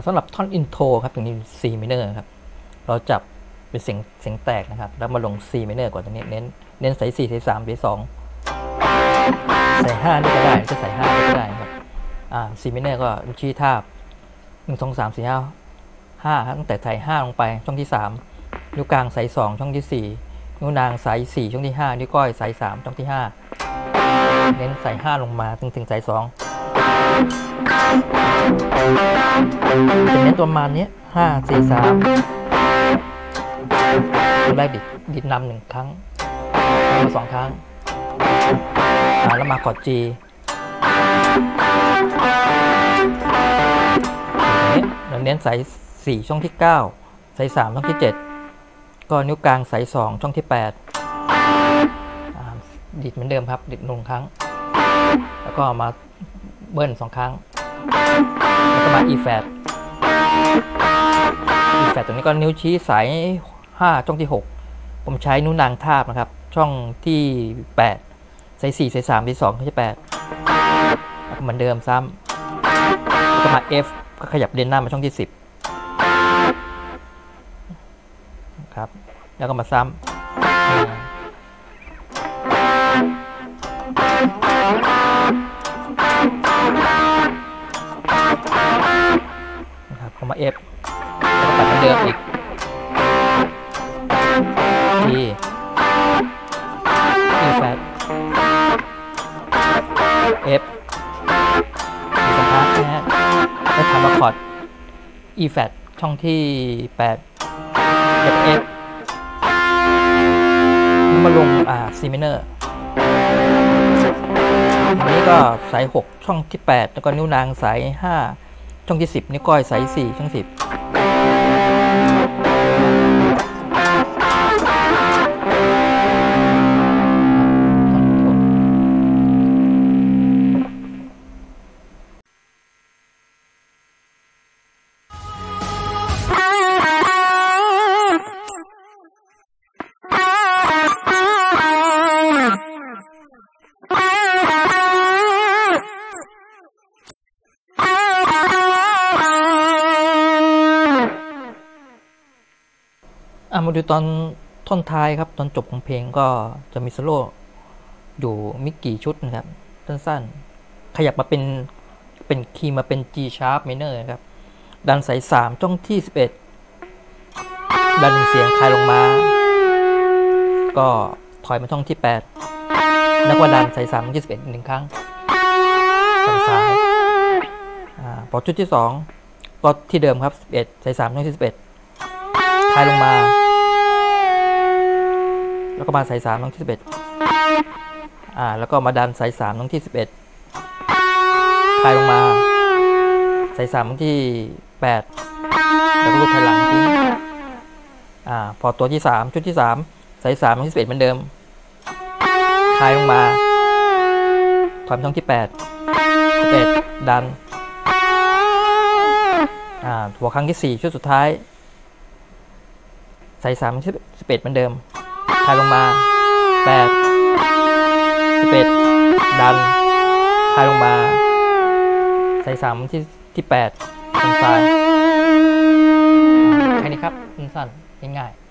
สำหรับท่อนอินโทรครับตรงนี้ C minor ครับเราจับเป็นเสียงแตกนะครับแล้วมาลง C minor ก่อนตรงนี้เน้นใส่4ใส่3ใส่2ใส่5นี่ก็ได้จะใส่5นี่ก็ได้ครับC minor ก็ชี้ทาบ1 2 3 4 5ตั้งแต่ใส่5ลงไปช่องที่3นิ้วกลางใส่2ช่องที่4นิ้วนางใส่4ช่องที่5นิ้วก้อยใส่3ช่องที่5เน้นใส่5ลงมาถึงใส่2เป็นเน้นประมาณนี้5 4 3ตัวแรกดิดนำ1ครั้งมา2ครั้งแล้วมาคอร์ด G เราเน้นใส่4ช่องที่9ใส่3ช่องที่7ก็นิ้วกลางใส่2ช่องที่8ดิดเหมือนเดิมครับดิด1ครั้งแล้วก็มาเบิ้ล2ครั้งแล้วก็มา E flat ตัวนี้ก็นิ้วชี้สาย5ช่องที่6ผมใช้นิ้วนางทาบนะครับช่องที่8ใส่4ใส่3ใส่2ช่องที่8แล้วก็เหมือนเดิมซ้ำแล้วก็มา F ก็ขยับเดินหน้ามาช่องที่10ครับแล้วก็มาซ้ำนะครับก็มา F แล้วก็ตัดเหมือนเดิมอีก G E flat F สัมภาษณ์นะฮะแล้วทำมาคอร์ด E flat ช่องที่8 F มาลงC minor อันนี้ก็สาย6ช่องที่8แล้วก็นิ้วนางสาย5ช่องที่10นิ้วก้อยสาย4ช่อง10มาดูตอนท่อนท้ายครับตอนจบของเพลงก็จะมีโซโล่อยู่ไม่กี่ชุดนะครับสั้นๆขยับมาเป็นคีย์มาเป็น G sharp minor นะครับดันสาย3ช่องที่11ดันเสียงคลายลงมาก็ถอยมาช่องที่8แล้วก็ดันสาย3ช่องที่11อีก1ครั้งฝั่งซ้ายพอชุดที่2ก็ที่เดิมครับ11สาย3ช่องที่11คลายลงมาแล้วก็มาสาย3ช่องที่11แล้วก็มาดันสาย3ช่องที่11คลายลงมาสาย3ช่องที่8แล้วก็ลูกถอยหลังทิ้งพอตัวที่3ชุดที่3สาย3ช่องที่11เหมือนเดิมคลายลงมาถอยช่องที่8 11ดันหัวครั้งที่4ชุดสุดท้ายสาย3ช่องที่11เหมือนเดิมคลายลงมา8 11ดันคลายลงมาสาย3ที่8ทางซ้ายแค่นี้ครับสั้นๆง่ายๆ